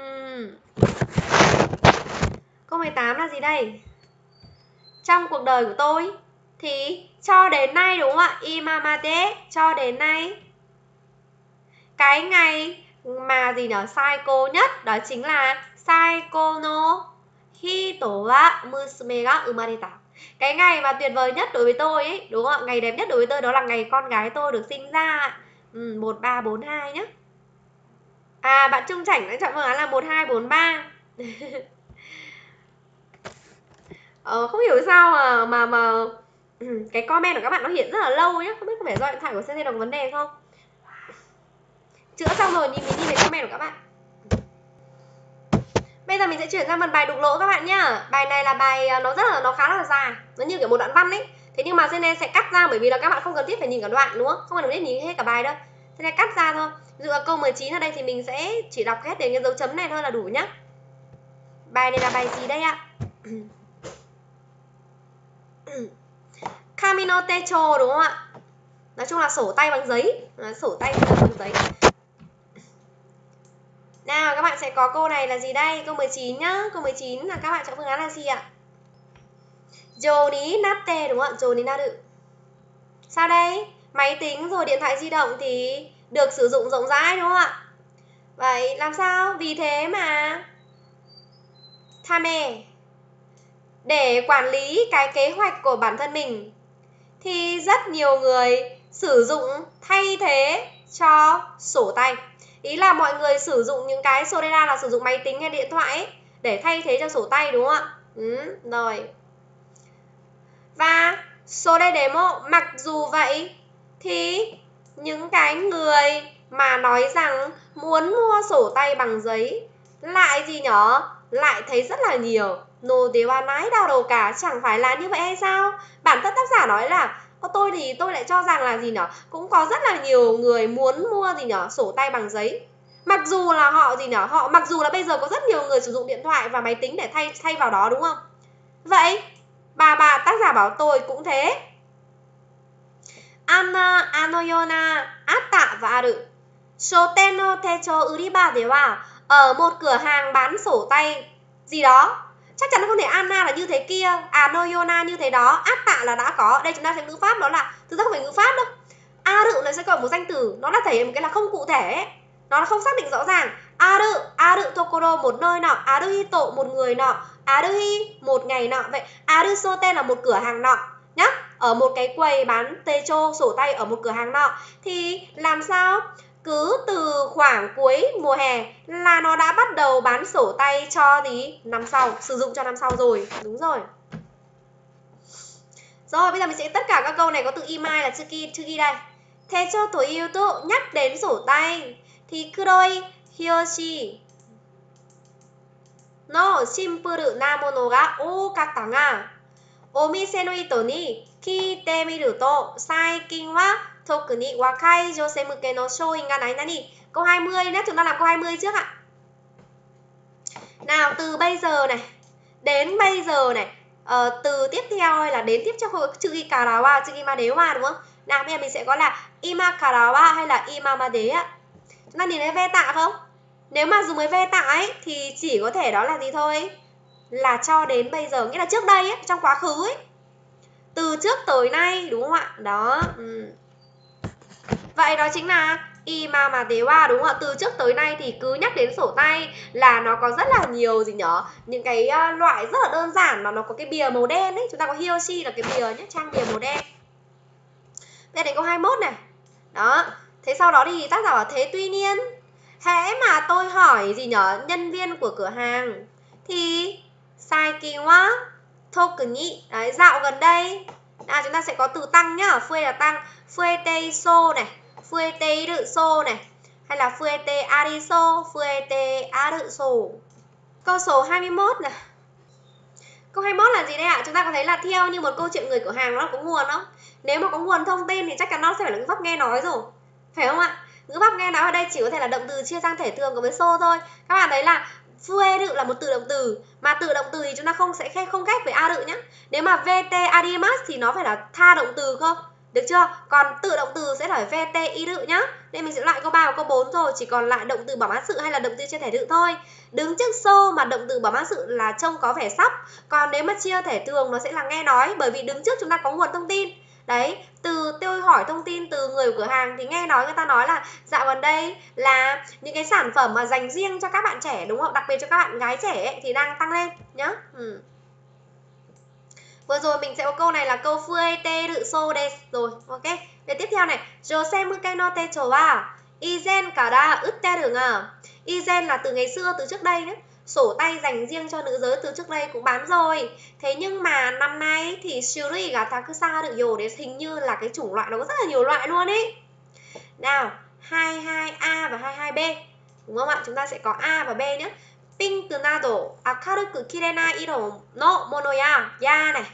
Câu 18 là gì đây? Trong cuộc đời của tôi thì cho đến nay đúng không ạ? Imamade cho đến nay. Cái ngày mà gì nhở? Saiko nhất đó chính là Saiko no hito wa musume ga umareta. Cái ngày mà tuyệt vời nhất đối với tôi ấy, đúng không ạ? Ngày đẹp nhất đối với tôi đó là ngày con gái tôi được sinh ra. 1 3 4 2 nhé. Bạn Trung Chảnh đã chọn phương án là 1 2 4 3. Không hiểu sao mà cái comment của các bạn nó hiện rất là lâu nhé. Không biết có phải do điện thoại của CC đồng vấn đề không? Chữa xong rồi mình nhìn về comment của các bạn. Bây giờ mình sẽ chuyển sang phần bài đục lỗ các bạn nhá. Bài này là bài nó khá là dài, nó như kiểu một đoạn văn ấy. Thế nhưng mà cho nên sẽ cắt ra, bởi vì là các bạn không cần thiết phải nhìn cả đoạn đúng không? Không cần thiết nhìn hết cả bài đâu. Thế nên cắt ra thôi. Ví dụ là câu 19 ở đây thì mình sẽ chỉ đọc hết đến cái dấu chấm này thôi là đủ nhá. Bài này là bài gì đây ạ? Kamino techo đúng không ạ? Nói chung là sổ tay bằng giấy, sổ tay bằng giấy. Nào các bạn sẽ có câu này là gì đây? Câu 19 nhá. Câu 19 là các bạn chọn phương án là gì ạ? Joni natte đúng không ạ? Joni naru. Sao đây? Máy tính rồi điện thoại di động thì được sử dụng rộng rãi đúng không ạ? Vậy làm sao? Vì thế mà Tame để quản lý cái kế hoạch của bản thân mình thì rất nhiều người sử dụng thay thế cho sổ tay. Ý là mọi người sử dụng những cái Sorera là sử dụng máy tính hay điện thoại ấy, để thay thế cho sổ tay đúng không ạ? Rồi. Và Soredemo, mặc dù vậy thì những cái người mà nói rằng muốn mua sổ tay bằng giấy lại gì nhở? Lại thấy rất là nhiều. Nô tế ba nái đau đầu cả, chẳng phải là như vậy hay sao? Bản thân tác giả nói là tôi thì tôi lại cho rằng là gì nhở? Cũng có rất là nhiều người muốn mua gì nhở? Sổ tay bằng giấy. Mặc dù là họ gì nhở? Mặc dù là bây giờ có rất nhiều người sử dụng điện thoại và máy tính để thay vào đó đúng không? Vậy bà tác giả bảo tôi cũng thế. Anoyona atta và aru. Shoten no techo uriba de wa, ở một cửa hàng bán sổ tay gì đó. Chắc chắn nó không thể Anna là như thế kia, Anoyona như thế đó, atta là đã có. Đây chúng ta sẽ ngữ pháp đó là, thực ra không phải ngữ pháp đâu. Aru nó sẽ có một danh từ, nó là thể hiện một cái là không cụ thể ấy. Nó là không xác định rõ ràng. Aru tokoro một nơi nọ, aruhito một người nọ, aruhi một ngày nọ. Vậy arusoten là một cửa hàng nọ nhá, ở một cái quầy bán techo sổ tay ở một cửa hàng nọ. Thì làm sao? Cứ từ khoảng cuối mùa hè là nó đã bắt đầu bán sổ tay cho gì? Năm sau, sử dụng cho năm sau rồi. Đúng rồi. Rồi bây giờ mình sẽ tất cả các câu này có từ imai là chữ ghi đây. Techo to iu to, nhắc đến sổ tay thì kuroi hyoshi no simpuru na mono ga okatta ga omise no ito ni kiite miru to saikin wa toku ni wakai jose muke no shouin ga nai nani. Câu 20 nhé, chúng ta làm câu 20 trước ạ. Nào, từ bây giờ này đến bây giờ này, từ tiếp theo hay là đến tiếp cho chữ ghi karawa, chữ ghi made wa đúng không? Nào bây giờ mình sẽ có là ima karawa hay là ima made ạ. Chúng ta nhìn thấy ve tạ không? Nếu mà dùng với ve tạ ấy thì chỉ có thể đó là gì thôi? Là cho đến bây giờ, nghĩa là trước đây ấy, trong quá khứ ấy. Từ trước tới nay đúng không ạ? Đó. Vậy đó chính là ima made wa đúng không ạ? Từ trước tới nay thì cứ nhắc đến sổ tay là nó có rất là nhiều gì nhở? Những cái loại rất là đơn giản mà nó có cái bìa màu đen ấy. Chúng ta có hyoshi là cái bìa nhé, trang bìa màu đen. Đây đến câu 21 này. Đó. Thế sau đó thì tác giả bảo thế tuy nhiên hễ mà tôi hỏi gì nhở nhân viên của cửa hàng thì saikin wa toku ni, đấy, dạo gần đây. Chúng ta sẽ có từ tăng nhá, fuê là tăng, fuete so này, fuete iru so này, hay là fuete ariso, fuete aru so. Câu số 21 này. Câu 21 là gì đây ạ? Chúng ta có thấy là theo như một câu chuyện người cửa hàng nó có nguồn không? Nếu mà có nguồn thông tin thì chắc chắn nó sẽ phải là ngữ pháp nghe nói rồi, phải không ạ? Ngữ pháp nghe nói ở đây chỉ có thể là động từ chia sang thể thường của với so thôi. Các bạn thấy là fueru là một từ động từ, mà từ động từ thì chúng ta không ghép với aru nhé. Nếu mà vt arimasu thì nó phải là tha động từ không? Được chưa? Còn tự động từ sẽ là vt iru nhá. Nên mình sẽ loại câu 3 và câu 4 rồi, chỉ còn lại động từ bảo mã sự hay là động từ chia thể tự thôi. Đứng trước so mà động từ bảo mã sự là trông có vẻ sắp, còn nếu mà chia thể thường nó sẽ là nghe nói, bởi vì đứng trước chúng ta có nguồn thông tin. Đấy, từ tôi hỏi thông tin từ người của cửa hàng thì nghe nói người ta nói là dạo gần đây là những cái sản phẩm mà dành riêng cho các bạn trẻ đúng không? Đặc biệt cho các bạn gái trẻ ấy, thì đang tăng lên nhá. Vừa rồi mình sẽ có câu này là câu fuete ru so desu rồi. Ok. Để tiếp theo này, jose muke no techo wa izen kara utteru nga. Izen là từ ngày xưa, từ trước đây nhé. Sổ tay dành riêng cho nữ giới từ trước đây cũng bán rồi. Thế nhưng mà năm nay thì shuri ga takusaru yo, hình như là cái chủng loại nó có rất là nhiều loại luôn ấy. Nào, 22A và 22B. Đúng không ạ? Chúng ta sẽ có A và B nhé. pink nado akaruku kirena iro no mono ya. Ya này.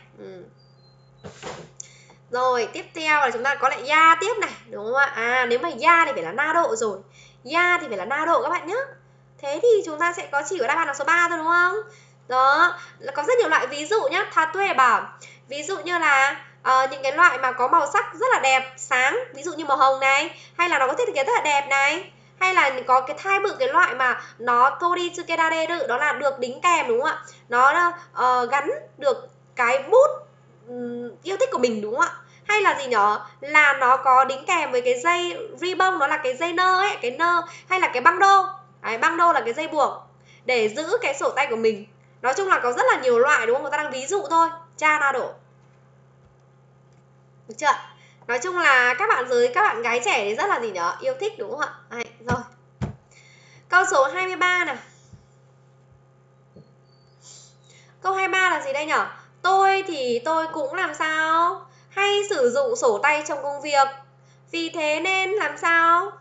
Rồi, tiếp theo là chúng ta có lại ya tiếp này, đúng không ạ? À, nếu mà ya thì phải là na độ rồi. Ya thì phải là na độ các bạn nhé. Thế thì chúng ta sẽ có chỉ có đáp án là số 3 thôi đúng không? Đó, có rất nhiều loại ví dụ nhé. Tatue bảo, ví dụ như là những cái loại mà có màu sắc rất là đẹp, sáng, ví dụ như màu hồng này, hay là nó có thiết kế rất là đẹp này, hay là có cái thai bự cái loại mà nó tori tsukedare, đó là được đính kèm đúng không ạ? Nó gắn được cái bút yêu thích của mình đúng không ạ? Hay là gì nhở? Là nó có đính kèm với cái dây ribbon, nó là cái dây nơ ấy, cái nơ, hay là cái băng đô. Đấy, băng đô là cái dây buộc để giữ cái sổ tay của mình. Nói chung là có rất là nhiều loại đúng không? Người ta đang ví dụ thôi. Cha na đổ. Được chưa? Nói chung là các bạn gái trẻ thì rất là gì nhở? Yêu thích đúng không ạ? Đấy, rồi. Câu số 23 này. Câu 23 là gì đây nhở? Tôi thì tôi cũng làm sao? Hay sử dụng sổ tay trong công việc. Vì thế nên làm sao?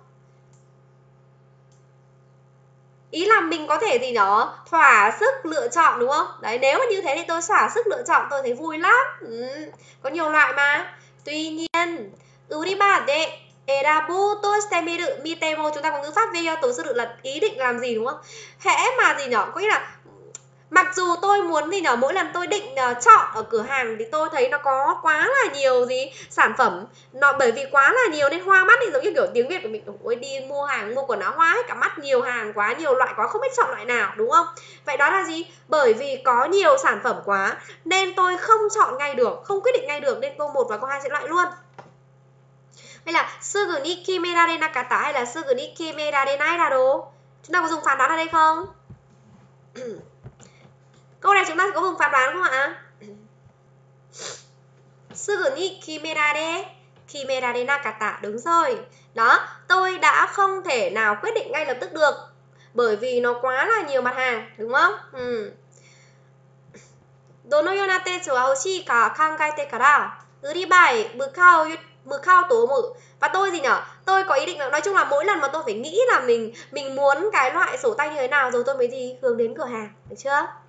Ý là mình có thể gì nhở? Thỏa sức lựa chọn đúng không? Đấy, nếu mà như thế thì tôi thỏa sức lựa chọn, tôi thấy vui lắm. Có nhiều loại mà. Tuy nhiên, uribade erabu tosemiru mitemo, chúng ta có ngữ pháp video tổ sư là ý định làm gì đúng không? Hễ mà gì nhở? Có nghĩa là mặc dù tôi muốn gì nhở, mỗi lần tôi định chọn ở cửa hàng thì tôi thấy nó có quá là nhiều sản phẩm, nó bởi vì quá là nhiều nên hoa mắt, thì giống như kiểu tiếng Việt của mình, ôi đi mua quần áo hoa hết cả mắt, nhiều hàng quá, nhiều loại quá, không biết chọn loại nào đúng không? Vậy đó là gì? Bởi vì có nhiều sản phẩm quá nên tôi không chọn ngay được, không quyết định ngay được, nên câu 1 và câu 2 sẽ loại luôn. Hay là sugu ni kimerare nakata hay là sugu ni kimerare nai naro. Chúng ta có dùng phán đoán ở đây không? Câu này chúng ta có vùng phán đoán không ạ? Sugu ni kimerare nakata, đúng rồi. Đó, tôi đã không thể nào quyết định ngay lập tức được bởi vì nó quá là nhiều mặt hàng, đúng không? Dono yona tetsu wa hoshii ka kangaete kara uribai mukao to omu. Và tôi gì nhở? Tôi có ý định là nói chung là mỗi lần mà tôi phải nghĩ là mình muốn cái loại sổ tay như thế nào rồi tôi mới hướng đến cửa hàng, được chưa?